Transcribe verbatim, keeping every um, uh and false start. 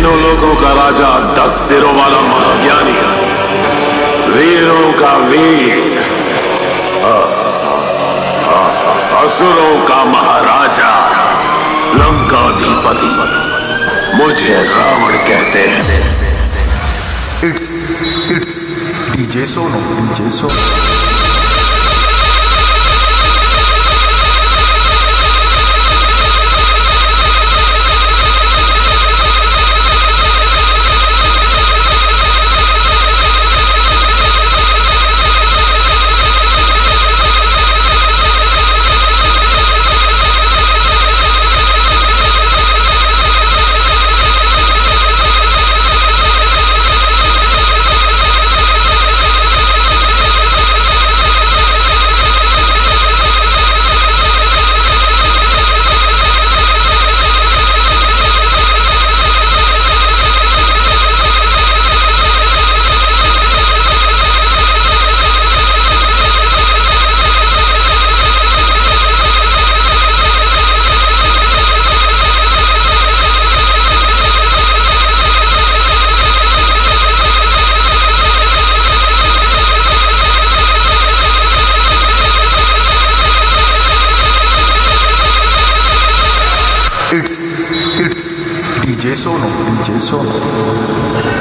तीनों लोगों का राजा, दस सिरों वाला महाज्ञानी, वीरों का वीर, असुरों का महाराजा, लंकाधिपति, मुझे रावण कहते हैं। It's it's DJ Sonu, DJ Sonu. It's it's DJ Sonu, DJ Sonu.